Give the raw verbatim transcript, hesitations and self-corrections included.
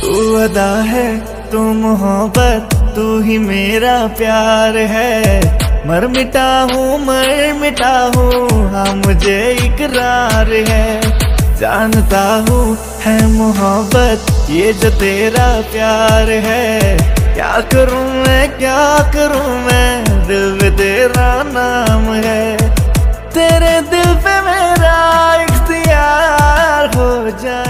तू अदा है, तू मोहब्बत, तू ही मेरा प्यार है। मर मिटा हूँ मर मिटा हूँ, हाँ मुझे इकरार है। जानता हूँ है मोहब्बत ये जो तेरा प्यार है। क्या करूँ मैं क्या करूँ मैं, दिल पे तेरा नाम है। तेरे दिल पे मेरा इख्तियार हो जाए।